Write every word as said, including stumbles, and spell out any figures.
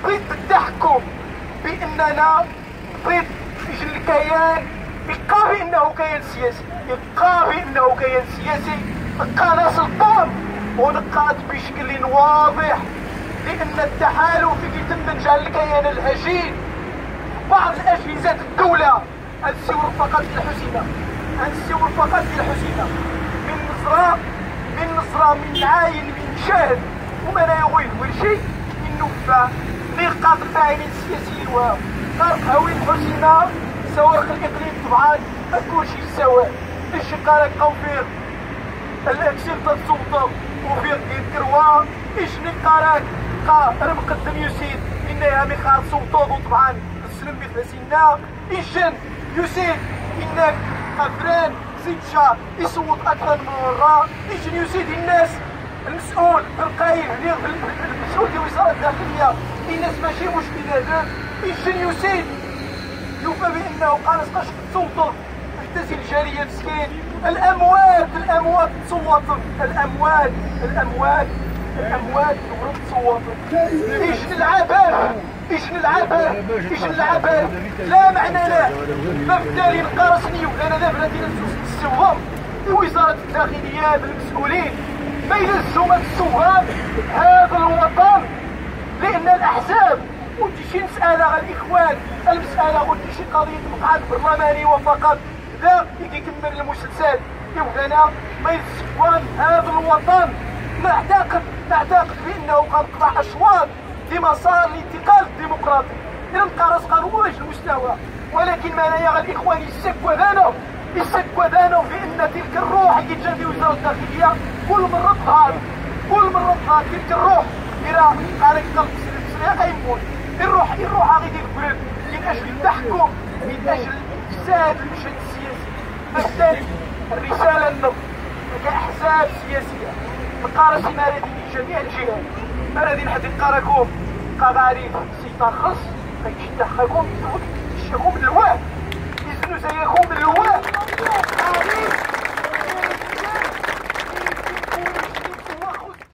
ضد التحكم، باننا ضد الكيان، يبقى بانه كيان سياسي، يبقى بانه كيان سياسي بقى سلطان ونقاط بشكل واضح، لان التحالف يتم جعل الكيان الهجين بعض الاجهزه الدوله. غنسيور فقط الحسينه، غنسيور فقط الحسينه من نصره من نصره من عاين من شاهد وما لا يغير شيء من نفع نقاط الفاعلين السياسيين وغرق هوين حسينه سوارق الاقليم طبعا كلشي سواء. ايش قال قوفير الاكسير تاع السلطه وفيق ديال كروان ايش نقارك قا رمقدم يسيد انها مخاط سلطه طبعا السلم بثلاثين ايشن يسيد انك قفران زيد شهر يصوت اكثر من مره. ايشن يسيد الناس المسؤول القايم المسؤول ديال وزاره الداخليه الناس ماشي مشكل هذا. ايشن يسيد يوفى بانه قال اسقاش السلطه احتسي الجاليه مسكين. الاموات الاموات تصوت الاموات الاموات الاموات تغرب تصوت. ايش العبث ايش العبث ايش العبث لا معنى له. فبالتالي نلقى رسمي وكان ذا بلادي السوهم لوزاره الداخليه بالمسؤولين ما يلزم السوهم هذا الوطن، لان الاحزاب ودي شي مساله غير الاخوان، المساله ودي شي قضيه مقعد برلماني وفقط ذا يكمل المسلسل. يوغانا ما يتسوان هذا الوطن. نعتقد نعتقد بانه قد قطع اشواط لمسار الانتقال الديمقراطي الى القرص قانون المستوى، ولكن ما لا يرى الاخوان يسكوا ذانو يسكوا ذانو بان تلك الروح اللي جا في وزاره الداخليه كل مره تظهر كل مره تظهر تلك الروح الى قالك قلب سريع ايمون. الروح الروح غادي تقول من اجل التحكم من اجل افساد المشهد السياسي. بالتالي الرساله لنا كاحزاب سياسيه نقارس مرادين جميع الجهات مرادين حتى نقاركم قضاري سيطان خاص غيتشتحكم الشكوك الواه